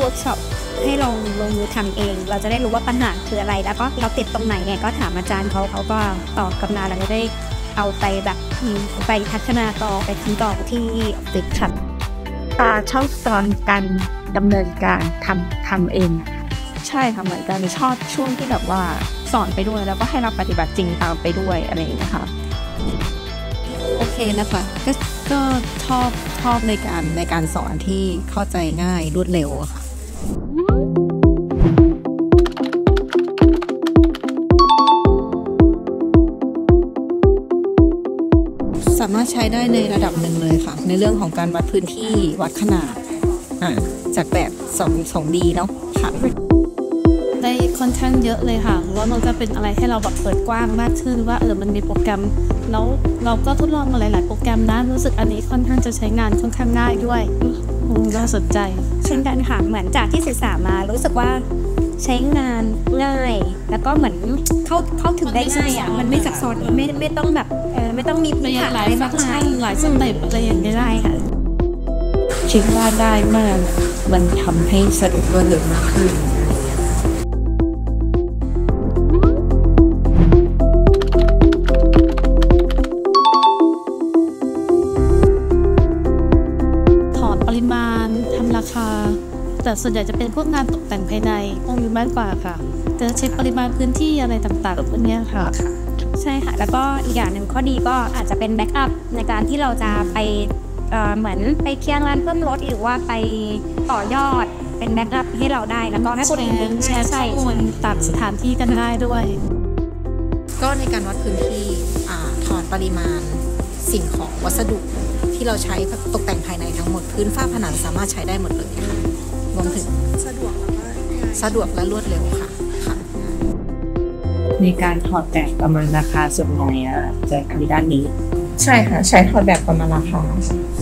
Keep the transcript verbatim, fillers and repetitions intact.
วิร์กช็อปให้ลองลงมือทำเองเราจะได้รู้ว่าปัญหาคืออะไรแล้วก็เราติดตรงไหนไงก็ถามอาจารย์เขาเขาก็ตอบกลับมาแล้วก็ได้เอาไปแบบไปพัฒนาต่อไปทำต่อที่ออฟฟิศครับชอบตอนการดำเนินการทำทำเองใช่ค่ะเหมือนกันชอบช่วงที่แบบว่าสอนไปด้วยแล้วก็ให้เราปฏิบัติจริงตามไปด้วยอะไรอย่างเงี้ยค่ะโอเคนะคะก็ก็ชอบชอบในการในการสอนที่เข้าใจง่ายรวดเร็วค่ะสามารถใช้ได้ในระดับหนึ่งเลยค่ะในเรื่องของการวัดพื้นที่วัดขนาดจากแบบสอง สองดีเนาะค่ะได้ค่อนข้างเยอะเลยค่ะว่ามันจะเป็นอะไรให้เราแบบเปิดกว้างมากขึ้นว่าเออมันมีโปรแกรมแล้วเราก็ทดลองมาหลายๆโปรแกรมนะรู้สึกอันนี้ค่อนข้างจะใช้งานค่อนข้างง่ายด้วยน่าสนใจเช่นกันค่ะเหมือนจากที่ศึกษามารู้สึกว่าใช้งานง่ายแล้วก็เหมือนเข้าเข้าถึงได้ง่ายอ่ะมันไม่ซับซ้อนไม่ไม่ต้องแบบเออไม่ต้องมีพื้นฐานอะไรมากมายหลายสเต็ปอะไรอย่างเงี้ยได้ค่ะคิดว่าได้มากมันทำให้สะดวกรวดเร็วมากขึ้นถอดปริมาณทำราคาแต่ส่วนใหญ่จะเป็นพวกงานตกแต่งภายในพวกนี้มากกว่าค่ะจะเช็คปริมาณพื้นที่อะไรต่างๆพวกนี้ค่ะใช่ค่ะแล้วก็อีกอย่างหนึ่งข้อดีก็อาจจะเป็นแบ็กอัพในการที่เราจะไปเหมือนไปเคลียร์งานเพิ่มรถหรือว่าไปต่อยอดเป็นแบ็กอัพให้เราได้แล้วก็ให้คนอื่นแชร์ข้อมูลต่างสถานที่กันได้ด้วยก็ในการวัดพื้นที่ถอดปริมาณสิ่งของวัสดุที่เราใช้ตกแต่งภายในทั้งหมดพื้นฝ้าผนังสามารถใช้ได้หมดเลยค่ะรวมถึงสะดวกแล้วก็สะดวกและรวดเร็วค่ะค่ะในการถอดแบบประมาณราคาส่วนใหญ่จะทำด้านนี้ใช่ค่ะใช้ถอดแบบประมาณราคา